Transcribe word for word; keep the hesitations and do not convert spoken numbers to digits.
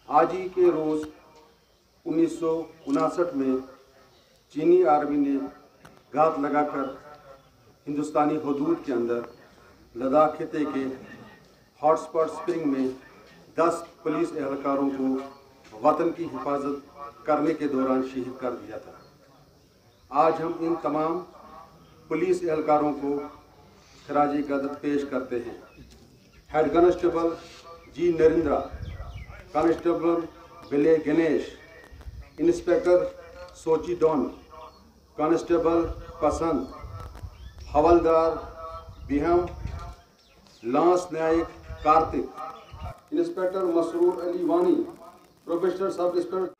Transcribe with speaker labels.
Speaker 1: आज ही के रोज़ उन्नीस सौ उनसठ में चीनी आर्मी ने घात लगाकर हिंदुस्तानी हदूद के अंदर लद्दाख खिते के हॉटस्पॉट स्प्रिंग में दस पुलिस एहलकारों को वतन की हिफाजत करने के दौरान शहीद कर दिया था। आज हम इन तमाम पुलिस एहलकारों को खराजी कदर पेश करते हैं। Head constable G Narendra, constable Bile Ganesh, inspector सोची डॉन, कांस्टेबल पसंद, हवलदार बिहम, lance Naik Kartik, inspector Masroor Ali Wani, professor sub inspector